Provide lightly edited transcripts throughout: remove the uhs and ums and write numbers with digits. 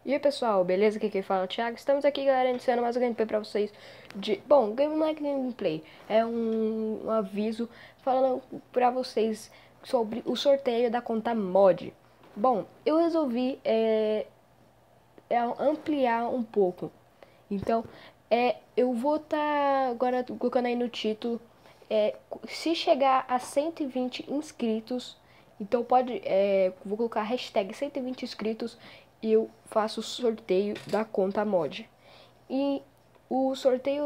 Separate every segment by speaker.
Speaker 1: E aí pessoal, beleza? Aqui quem fala é o Thiago. Estamos aqui, galera, iniciando mais um gameplay pra vocês Bom, não é gameplay, é um aviso falando pra vocês sobre o sorteio da conta mod. Bom, eu resolvi ampliar um pouco. Então, eu vou estar agora colocando aí no título, se chegar a 120 inscritos, então vou colocar hashtag 120 inscritos e eu faço o sorteio da conta mod. E o sorteio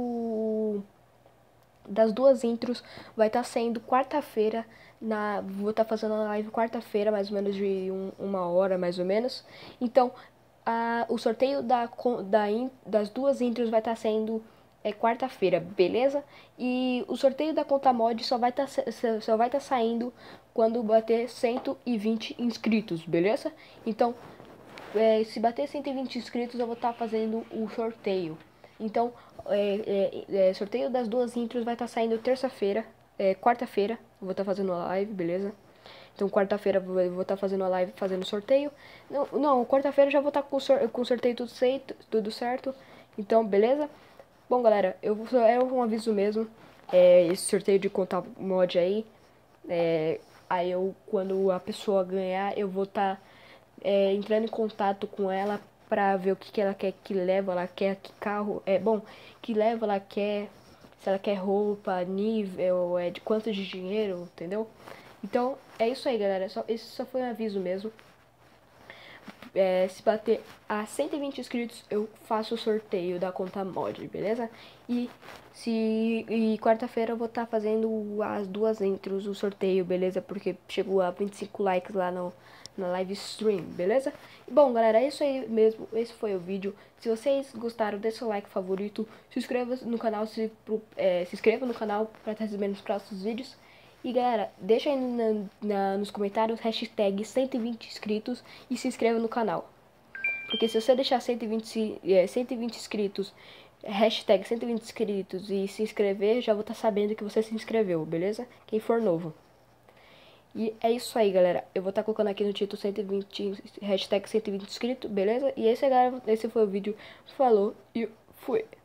Speaker 1: das duas intros vai estar sendo quarta-feira. Vou estar fazendo a live quarta-feira, mais ou menos de uma hora, mais ou menos. Então, o sorteio das duas intros vai estar sendo quarta-feira, beleza? E o sorteio da conta mod só vai estar saindo quando bater 120 inscritos, beleza? Então, se bater 120 inscritos, eu vou estar fazendo o sorteio. Então, sorteio das duas intros vai estar saindo terça-feira, quarta-feira, eu vou estar fazendo a live, beleza? Então, quarta-feira eu vou estar fazendo a live, fazendo sorteio. Não, quarta-feira já vou estar com o sorteio tudo certo. Então, beleza? Bom, galera, é um aviso mesmo. Esse sorteio de conta mod aí. Aí quando a pessoa ganhar, eu vou estar entrando em contato com ela pra ver o que ela quer que leva, ela quer que carro, bom, que leva ela quer, se ela quer roupa, nível, de quanto de dinheiro, entendeu? Então, é isso aí, galera, esse só foi um aviso mesmo. Se bater a 120 inscritos, eu faço o sorteio da conta mod, beleza? E quarta-feira eu vou estar fazendo as duas intros, o sorteio, beleza? Porque chegou a 25 likes lá na live stream, beleza? Bom, galera, é isso aí mesmo. Esse foi o vídeo. Se vocês gostaram, deixa o like favorito. Se inscreva no canal, se inscreva no canal para estar recebendo os próximos vídeos. E galera, deixa aí nos comentários hashtag 120 inscritos e se inscreva no canal. Porque se você deixar 120 inscritos, hashtag 120 inscritos e se inscrever, já vou estar sabendo que você se inscreveu, beleza? Quem for novo. E é isso aí, galera. Eu vou estar colocando aqui no título 120, hashtag 120 inscritos, beleza? E esse, galera, esse foi o vídeo. Falou e fui.